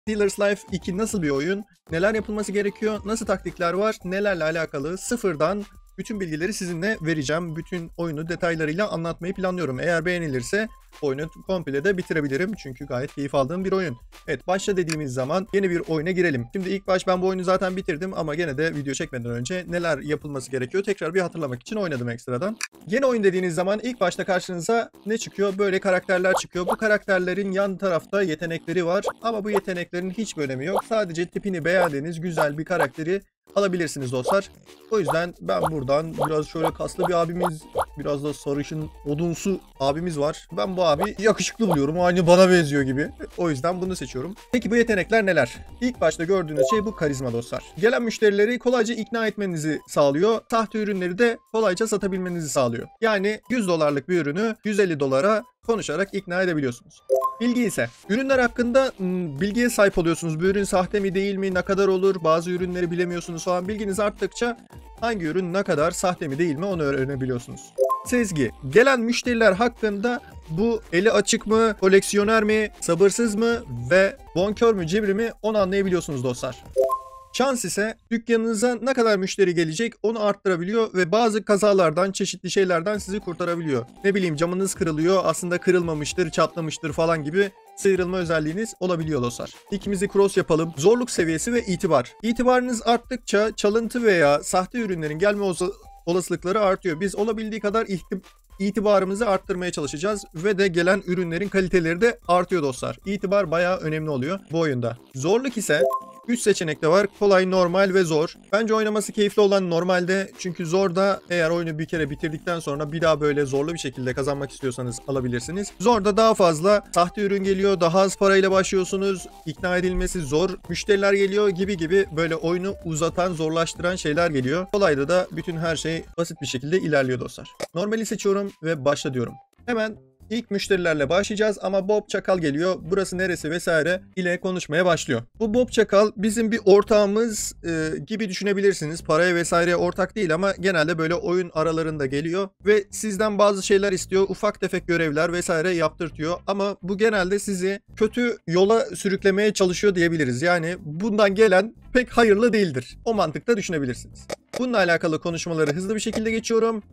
Dealer's Life 2 nasıl bir oyun? Neler yapılması gerekiyor? Nasıl taktikler var? Nelerle alakalı? Sıfırdan bütün bilgileri sizinle vereceğim. Bütün oyunu detaylarıyla anlatmayı planlıyorum. Eğer beğenilirse oyunu komple de bitirebilirim. Çünkü gayet keyif aldığım bir oyun. Evet, başla dediğimiz zaman yeni bir oyuna girelim. Şimdi ilk baş ben bu oyunu zaten bitirdim ama gene de video çekmeden önce neler yapılması gerekiyor tekrar bir hatırlamak için oynadım ekstradan. Yeni oyun dediğiniz zaman ilk başta karşınıza ne çıkıyor? Böyle karakterler çıkıyor. Bu karakterlerin yan tarafta yetenekleri var ama bu yeteneklerin hiçbir önemi yok. Sadece tipini beğendiğiniz güzel bir karakteri alabilirsiniz dostlar. O yüzden ben buradan biraz şöyle kaslı bir abimiz, biraz da sarışın odunsu abimiz var. Ben bu abi yakışıklı buluyorum. Aynı bana benziyor gibi. O yüzden bunu seçiyorum. Peki bu yetenekler neler? İlk başta gördüğünüz şey bu karizma dostlar. Gelen müşterileri kolayca ikna etmenizi sağlıyor. Sahte ürünleri de kolayca satabilmenizi sağlıyor. Yani 100 dolarlık bir ürünü 150 dolara konuşarak ikna edebiliyorsunuz. Bilgi ise ürünler hakkında bilgiye sahip oluyorsunuz. Bu ürün sahte mi değil mi, ne kadar olur, bazı ürünleri bilemiyorsunuz falan. Bilginiz arttıkça hangi ürün ne kadar sahte mi değil mi onu öğrenebiliyorsunuz. Sezgi, gelen müşteriler hakkında bu eli açık mı, koleksiyoner mi, sabırsız mı ve bonkör mü, cimri mi onu anlayabiliyorsunuz dostlar. Şans ise dükkanınıza ne kadar müşteri gelecek onu arttırabiliyor ve bazı kazalardan, çeşitli şeylerden sizi kurtarabiliyor. Ne bileyim, camınız kırılıyor, aslında kırılmamıştır, çatlamıştır falan gibi sıyrılma özelliğiniz olabiliyor dostlar. İkimizi cross yapalım. Zorluk seviyesi ve itibar. İtibarınız arttıkça çalıntı veya sahte ürünlerin gelme olasılıkları artıyor. Biz olabildiği kadar itibarımızı arttırmaya çalışacağız ve de gelen ürünlerin kaliteleri de artıyor dostlar. İtibar bayağı önemli oluyor bu oyunda. Zorluk ise 3 seçenek de var. Kolay, normal ve zor. Bence oynaması keyifli olan normalde. Çünkü zorda eğer oyunu bir kere bitirdikten sonra bir daha böyle zorlu bir şekilde kazanmak istiyorsanız alabilirsiniz. Zorda daha fazla sahte ürün geliyor. Daha az parayla başlıyorsunuz. İkna edilmesi zor. Müşteriler geliyor gibi böyle oyunu uzatan, zorlaştıran şeyler geliyor. Kolayda da bütün her şey basit bir şekilde ilerliyor dostlar. Normali seçiyorum ve başla diyorum. Hemen İlk müşterilerle başlayacağız ama Bob Çakal geliyor. Burası neresi vesaire ile konuşmaya başlıyor. Bu Bob Çakal bizim bir ortağımız gibi düşünebilirsiniz. Paraya vesaireye ortak değil ama genelde böyle oyun aralarında geliyor ve sizden bazı şeyler istiyor. Ufak tefek görevler vesaire yaptırtıyor ama bu genelde sizi kötü yola sürüklemeye çalışıyor diyebiliriz. Yani bundan gelen pek hayırlı değildir. O mantıkta düşünebilirsiniz. Bununla alakalı konuşmaları hızlı bir şekilde geçiyorum.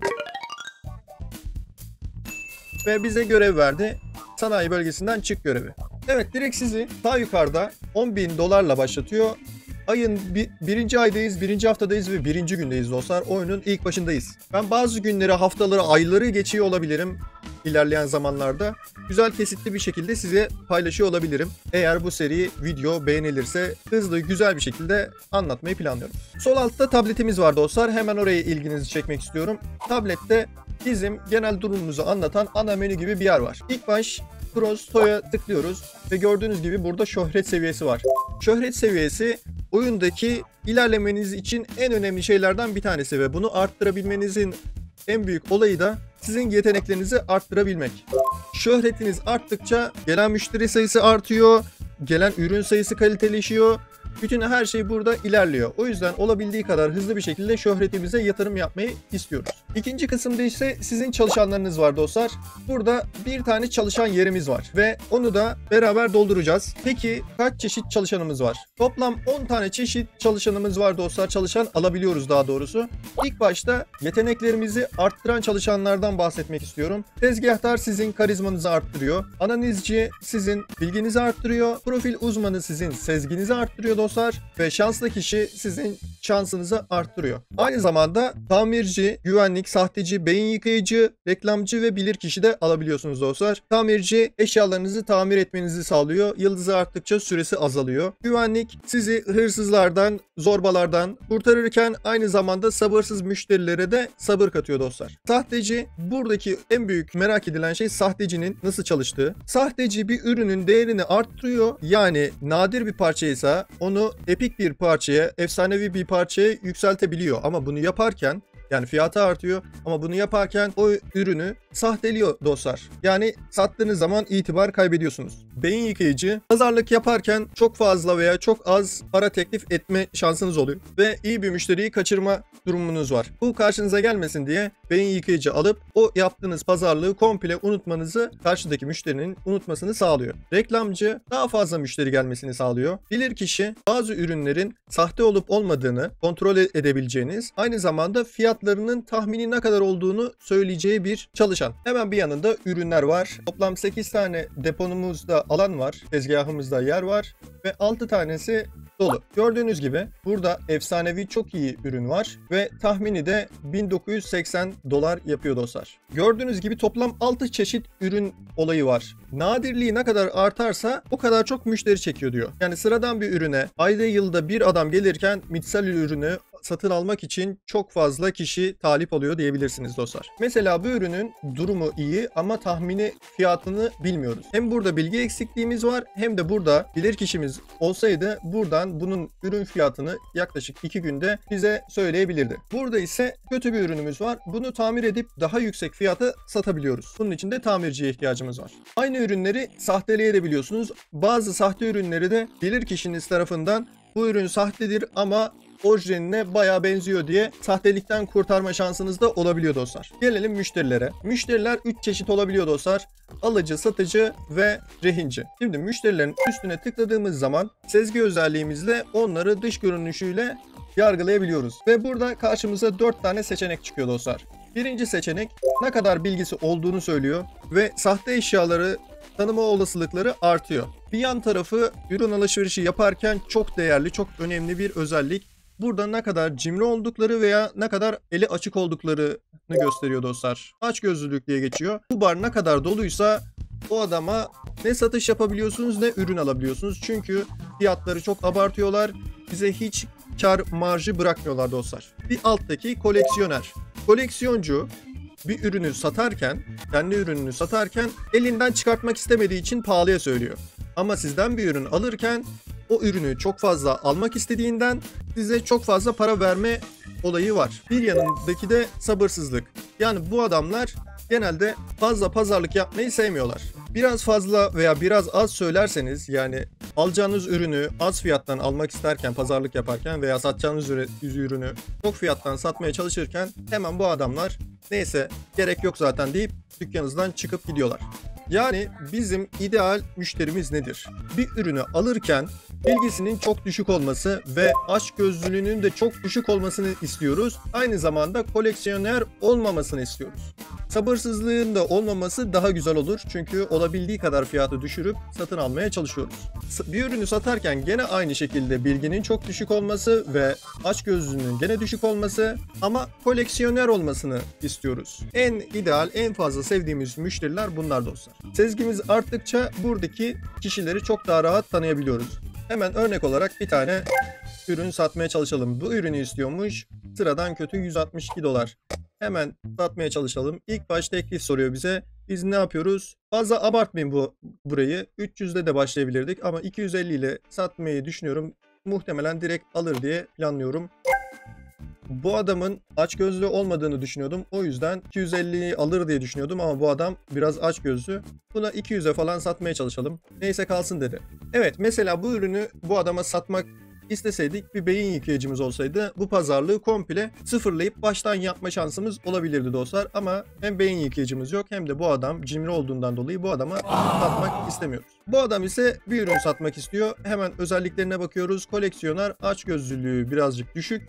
Ve bize görev verdi. Sanayi bölgesinden çık görevi. Evet, direkt sizi sağ yukarıda 10.000 dolarla başlatıyor. Ayın birinci aydayız, birinci haftadayız ve birinci gündeyiz dostlar. Oyunun ilk başındayız. Ben bazı günleri, haftaları, ayları geçiyor olabilirim ilerleyen zamanlarda. Güzel kesitli bir şekilde size paylaşıyor olabilirim. Eğer bu seri video beğenilirse hızlı, güzel bir şekilde anlatmayı planlıyorum. Sol altta tabletimiz var dostlar. Hemen oraya ilginizi çekmek istiyorum. Tablette bizim genel durumumuzu anlatan ana menü gibi bir yer var. İlk baş Cross To'ya tıklıyoruz ve gördüğünüz gibi burada şöhret seviyesi var. Şöhret seviyesi oyundaki ilerlemeniz için en önemli şeylerden bir tanesi ve bunu arttırabilmenizin en büyük olayı da sizin yeteneklerinizi arttırabilmek. Şöhretiniz arttıkça gelen müşteri sayısı artıyor, gelen ürün sayısı kaliteleşiyor. Bütün her şey burada ilerliyor. O yüzden olabildiği kadar hızlı bir şekilde şöhretimize yatırım yapmayı istiyoruz. İkinci kısımda ise sizin çalışanlarınız var dostlar. Burada bir tane çalışan yerimiz var ve onu da beraber dolduracağız. Peki kaç çeşit çalışanımız var? Toplam 10 tane çeşit çalışanımız var dostlar. Çalışan alabiliyoruz daha doğrusu. İlk başta yeteneklerimizi arttıran çalışanlardan bahsetmek istiyorum. Tezgahtar sizin karizmanızı arttırıyor. Analizci sizin bilginizi arttırıyor. Profil uzmanı sizin sezginizi arttırıyor dostlar ve şanslı kişi sizin şansınızı arttırıyor. Aynı zamanda tamirci, güvenlik, sahteci, beyin yıkayıcı, reklamcı ve bilirkişi de alabiliyorsunuz dostlar. Tamirci eşyalarınızı tamir etmenizi sağlıyor. Yıldızı arttıkça süresi azalıyor. Güvenlik sizi hırsızlardan, zorbalardan kurtarırken aynı zamanda sabırsız müşterilere de sabır katıyor dostlar. Sahteci, buradaki en büyük merak edilen şey sahtecinin nasıl çalıştığı. Sahteci bir ürünün değerini arttırıyor. Yani nadir bir parçaysa onu epik bir parçaya, efsanevi bir parçaya yükseltebiliyor. Ama bunu yaparken yani fiyatı artıyor ama bunu yaparken o ürünü sahteliyor dostlar. Yani sattığınız zaman itibar kaybediyorsunuz. Beyin yıkayıcı pazarlık yaparken çok fazla veya çok az para teklif etme şansınız oluyor. Ve iyi bir müşteriyi kaçırma durumunuz var. Bu karşınıza gelmesin diye beyin yıkayıcı alıp o yaptığınız pazarlığı komple unutmanızı, karşıdaki müşterinin unutmasını sağlıyor. Reklamcı daha fazla müşteri gelmesini sağlıyor. Bilirkişi bazı ürünlerin sahte olup olmadığını kontrol edebileceğiniz, aynı zamanda fiyatlarının tahmini ne kadar olduğunu söyleyeceği bir çalışan. Hemen bir yanında ürünler var. Toplam 8 tane deponumuzda alan var. Tezgahımızda yer var ve 6 tanesi dolu. Gördüğünüz gibi burada efsanevi çok iyi ürün var ve tahmini de $1980 yapıyor dostlar. Gördüğünüz gibi toplam 6 çeşit ürün olayı var. Nadirliği ne kadar artarsa o kadar çok müşteri çekiyor diyor. Yani sıradan bir ürüne ayda yılda bir adam gelirken mitsal ürünü satın almak için çok fazla kişi talip oluyor diyebilirsiniz dostlar. Mesela bu ürünün durumu iyi ama tahmini fiyatını bilmiyoruz. Hem burada bilgi eksikliğimiz var hem de burada bilirkişimiz olsaydı buradan bunun ürün fiyatını yaklaşık 2 günde bize söyleyebilirdi. Burada ise kötü bir ürünümüz var. Bunu tamir edip daha yüksek fiyata satabiliyoruz. Bunun için de tamirciye ihtiyacımız var. Aynı ürünleri sahteleyebiliyorsunuz. Bazı sahte ürünleri de bilirkişiniz tarafından bu ürün sahtedir ama orijinaline bayağı benziyor diye sahtelikten kurtarma şansınız da olabiliyor dostlar. Gelelim müşterilere. Müşteriler 3 çeşit olabiliyor dostlar. Alıcı, satıcı ve rehinci. Şimdi müşterilerin üstüne tıkladığımız zaman sezgi özelliğimizle onları dış görünüşüyle yargılayabiliyoruz. Ve burada karşımıza 4 tane seçenek çıkıyor dostlar. Birinci seçenek ne kadar bilgisi olduğunu söylüyor ve sahte eşyaları tanıma olasılıkları artıyor. Bir yan tarafı ürün alışverişi yaparken çok değerli, çok önemli bir özellik. Burada ne kadar cimri oldukları veya ne kadar eli açık olduklarını gösteriyor dostlar. Açgözlülük diye geçiyor. Bu bar ne kadar doluysa o adama ne satış yapabiliyorsunuz ne ürün alabiliyorsunuz. Çünkü fiyatları çok abartıyorlar. Bize hiç kar marjı bırakmıyorlar dostlar. Bir alttaki koleksiyoner. Koleksiyoncu bir ürünü satarken, kendi ürününü satarken elinden çıkartmak istemediği için pahalıya söylüyor. Ama sizden bir ürün alırken o ürünü çok fazla almak istediğinden size çok fazla para verme olayı var. Bir yanındaki de sabırsızlık. Yani bu adamlar genelde fazla pazarlık yapmayı sevmiyorlar. Biraz fazla veya biraz az söylerseniz, yani alacağınız ürünü az fiyattan almak isterken, pazarlık yaparken veya satacağınız ürünü çok fiyattan satmaya çalışırken hemen bu adamlar neyse gerek yok zaten deyip dükkanınızdan çıkıp gidiyorlar. Yani bizim ideal müşterimiz nedir? Bir ürünü alırken bilgisinin çok düşük olması ve açgözlülüğünün de çok düşük olmasını istiyoruz. Aynı zamanda koleksiyoner olmamasını istiyoruz. Sabırsızlığın da olmaması daha güzel olur. Çünkü olabildiği kadar fiyatı düşürüp satın almaya çalışıyoruz. Bir ürünü satarken gene aynı şekilde bilginin çok düşük olması ve açgözlülüğünün gene düşük olması ama koleksiyoner olmasını istiyoruz. En ideal, en fazla sevdiğimiz müşteriler bunlar dostlar. Sezgimiz arttıkça buradaki kişileri çok daha rahat tanıyabiliyoruz. Hemen örnek olarak bir tane ürün satmaya çalışalım. Bu ürünü istiyormuş. Sıradan kötü $162. Hemen satmaya çalışalım. İlk başta teklif soruyor bize. Biz ne yapıyoruz? Fazla abartmayın burayı. 300'de de başlayabilirdik ama 250 ile satmayı düşünüyorum. Muhtemelen direkt alır diye planlıyorum. Bu adamın açgözlü olmadığını düşünüyordum. O yüzden 250'yi alır diye düşünüyordum ama bu adam biraz açgözlü. Buna 200'e falan satmaya çalışalım. Neyse kalsın dedi. Evet, mesela bu ürünü bu adama satmak isteseydik, bir beyin yıkayıcımız olsaydı bu pazarlığı komple sıfırlayıp baştan yapma şansımız olabilirdi dostlar. Ama hem beyin yıkayıcımız yok hem de bu adam cimri olduğundan dolayı bu adama satmak istemiyoruz. Bu adam ise bir ürün satmak istiyor. Hemen özelliklerine bakıyoruz. Koleksiyoner, açgözlülüğü birazcık düşük.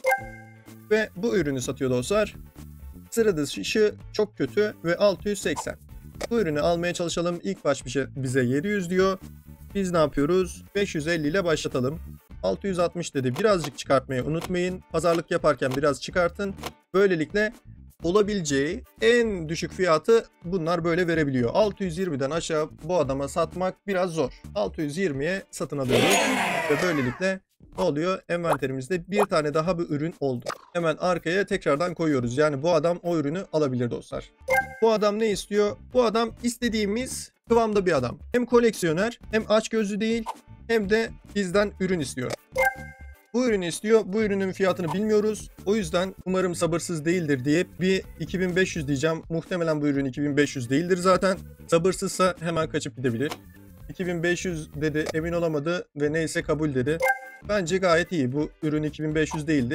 Ve bu ürünü satıyor dostlar. Sıra dışı çok kötü ve 680. Bu ürünü almaya çalışalım. İlk baş bize 700 diyor. Biz ne yapıyoruz? 550 ile başlatalım. 660 dedi. Birazcık çıkartmayı unutmayın. Pazarlık yaparken biraz çıkartın. Böylelikle olabileceği en düşük fiyatı bunlar böyle verebiliyor. 620'den aşağı bu adama satmak biraz zor. 620'ye satın alıyoruz ve böylelikle ne oluyor? Envanterimizde bir tane daha bir ürün oldu. Hemen arkaya tekrardan koyuyoruz. Yani bu adam o ürünü alabilir dostlar. Bu adam ne istiyor? Bu adam istediğimiz kıvamda bir adam. Hem koleksiyoner, hem açgözlü değil, hem de bizden ürün istiyor. Bu ürünü istiyor. Bu ürünün fiyatını bilmiyoruz. O yüzden umarım sabırsız değildir diye bir 2500 diyeceğim. Muhtemelen bu ürün 2500 değildir zaten. Sabırsızsa hemen kaçıp gidebilir. 2500 dedi, emin olamadı ve neyse kabul dedi. Bence gayet iyi. Bu ürün 2500 değildir.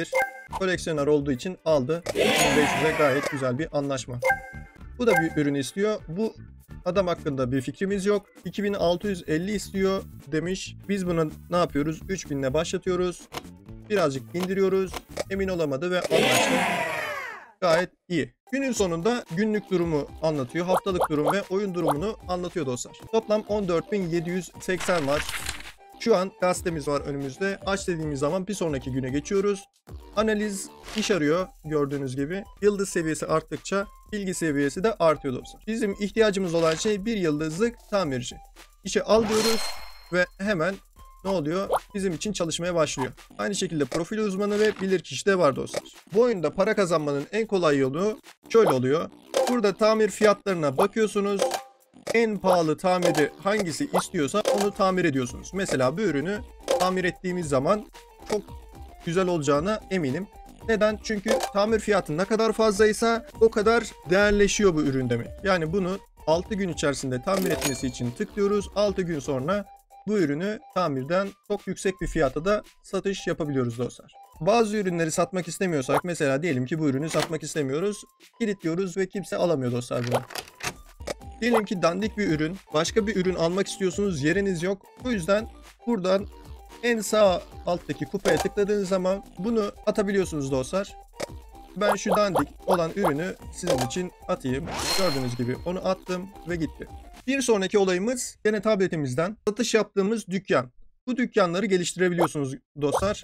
Koleksiyoner olduğu için aldı. 2500'e gayet güzel bir anlaşma. Bu da bir ürün istiyor. Bu adam hakkında bir fikrimiz yok. 2650 istiyor demiş. Biz bunu ne yapıyoruz? 3000 ile başlatıyoruz. Birazcık indiriyoruz. Emin olamadı ve anlaştı. Gayet iyi. Günün sonunda günlük durumu anlatıyor. Haftalık durum ve oyun durumunu anlatıyor dostlar. Toplam 14.780 var. Şu an gazetemiz var önümüzde. Aç dediğimiz zaman bir sonraki güne geçiyoruz. Analiz iş arıyor gördüğünüz gibi. Yıldız seviyesi arttıkça bilgi seviyesi de artıyor dostlar. Bizim ihtiyacımız olan şey bir yıldızlık tamirci. İşe al diyoruz ve hemen ne oluyor? Bizim için çalışmaya başlıyor. Aynı şekilde profil uzmanı ve bilirkişi de var dostlar. Bu oyunda para kazanmanın en kolay yolu şöyle oluyor. Burada tamir fiyatlarına bakıyorsunuz. En pahalı tamiri hangisi istiyorsa onu tamir ediyorsunuz. Mesela bu ürünü tamir ettiğimiz zaman çok güzel olacağına eminim. Neden? Çünkü tamir fiyatı ne kadar fazlaysa o kadar değerleşiyor bu ürün demek. Yani bunu 6 gün içerisinde tamir etmesi için tıklıyoruz. 6 gün sonra bu ürünü tamirden çok yüksek bir fiyata da satış yapabiliyoruz dostlar. Bazı ürünleri satmak istemiyorsak, mesela diyelim ki bu ürünü satmak istemiyoruz. Kilitliyoruz ve kimse alamıyor dostlar bunu. Diyelim ki dandik bir ürün, başka bir ürün almak istiyorsunuz, yeriniz yok. Bu yüzden buradan en sağ alttaki kupaya tıkladığınız zaman bunu atabiliyorsunuz dostlar. Ben şu dandik olan ürünü sizin için atayım. Gördüğünüz gibi onu attım ve gitti. Bir sonraki olayımız gene tabletimizden satış yaptığımız dükkan. Bu dükkanları geliştirebiliyorsunuz dostlar.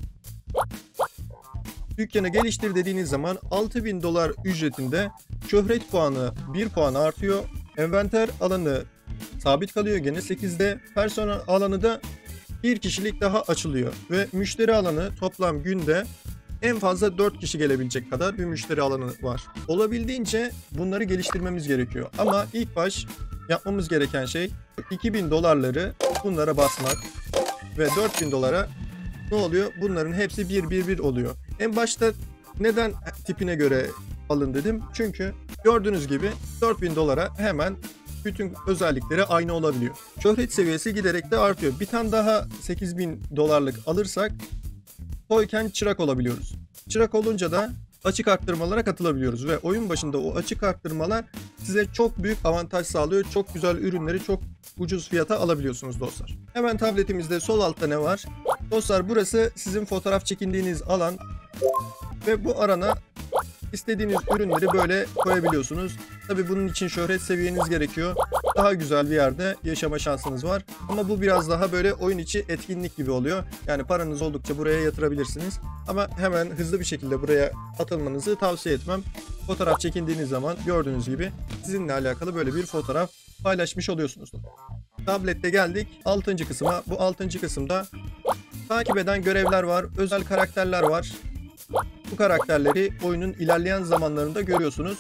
Dükkanı geliştir dediğiniz zaman 6000 dolar ücretinde şöhret puanı 1 puan artıyor. Envanter alanı sabit kalıyor gene 8'de. Personel alanı da 1 kişilik daha açılıyor. Ve müşteri alanı toplam günde en fazla 4 kişi gelebilecek kadar bir müşteri alanı var. Olabildiğince bunları geliştirmemiz gerekiyor. Ama ilk baş yapmamız gereken şey 2000 dolarları bunlara basmak. Ve 4000 dolara ne oluyor? Bunların hepsi 1 oluyor. En başta neden tipine göre alın dedim? Çünkü gördüğünüz gibi 4000 dolara hemen bütün özellikleri aynı olabiliyor. Şöhret seviyesi giderek de artıyor. Bir tane daha 8000 dolarlık alırsak toyken çırak olabiliyoruz. Çırak olunca da açık arttırmalara katılabiliyoruz ve oyun başında o açık arttırmalar size çok büyük avantaj sağlıyor. Çok güzel ürünleri çok ucuz fiyata alabiliyorsunuz dostlar. Hemen tabletimizde sol altta ne var? Dostlar burası sizin fotoğraf çekindiğiniz alan ve bu arana istediğiniz ürünleri böyle koyabiliyorsunuz. Tabii bunun için şöhret seviyeniz gerekiyor. Daha güzel bir yerde yaşama şansınız var. Ama bu biraz daha böyle oyun içi etkinlik gibi oluyor. Yani paranız oldukça buraya yatırabilirsiniz. Ama hemen hızlı bir şekilde buraya atılmanızı tavsiye etmem. Fotoğraf çekindiğiniz zaman gördüğünüz gibi sizinle alakalı böyle bir fotoğraf paylaşmış oluyorsunuz. Tablette geldik 6. kısma. Bu 6. kısımda takip eden görevler var. Özel karakterler var. Bu karakterleri oyunun ilerleyen zamanlarında görüyorsunuz.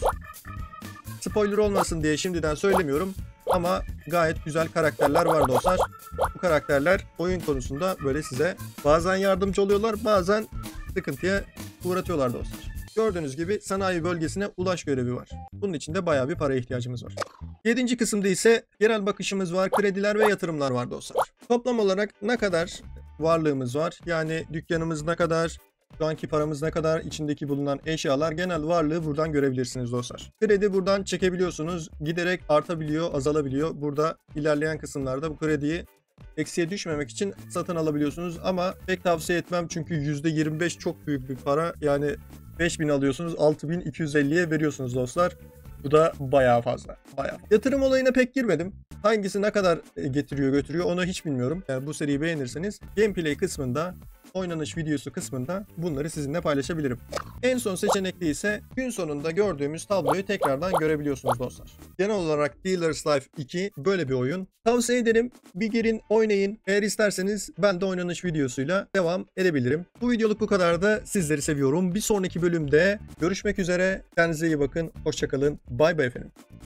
Spoiler olmasın diye şimdiden söylemiyorum ama gayet güzel karakterler var dostlar. Bu karakterler oyun konusunda böyle size bazen yardımcı oluyorlar, bazen sıkıntıya uğratıyorlar dostlar. Gördüğünüz gibi sanayi bölgesine ulaş görevi var. Bunun için de bayağı bir paraya ihtiyacımız var. 7. kısımda ise genel bakışımız var, krediler ve yatırımlar var dostlar. Toplam olarak ne kadar varlığımız var? Yani dükkanımız ne kadar? Şu anki paramız ne kadar, içindeki bulunan eşyalar, genel varlığı buradan görebilirsiniz dostlar. Kredi buradan çekebiliyorsunuz. Giderek artabiliyor, azalabiliyor. Burada ilerleyen kısımlarda bu krediyi eksiye düşmemek için satın alabiliyorsunuz. Ama pek tavsiye etmem çünkü %25 çok büyük bir para. Yani 5000 alıyorsunuz, 6250'ye veriyorsunuz dostlar. Bu da bayağı fazla. Bayağı. Yatırım olayına pek girmedim. Hangisi ne kadar getiriyor götürüyor onu hiç bilmiyorum. Yani bu seriyi beğenirseniz gameplay kısmında, oynanış videosu kısmında bunları sizinle paylaşabilirim. En son seçenekli ise gün sonunda gördüğümüz tabloyu tekrardan görebiliyorsunuz dostlar. Genel olarak Dealer's Life 2 böyle bir oyun. Tavsiye ederim. Bir girin oynayın. Eğer isterseniz ben de oynanış videosuyla devam edebilirim. Bu videoluk bu kadar da sizleri seviyorum. Bir sonraki bölümde görüşmek üzere. Kendinize iyi bakın. Hoşça kalın. Bay bay efendim.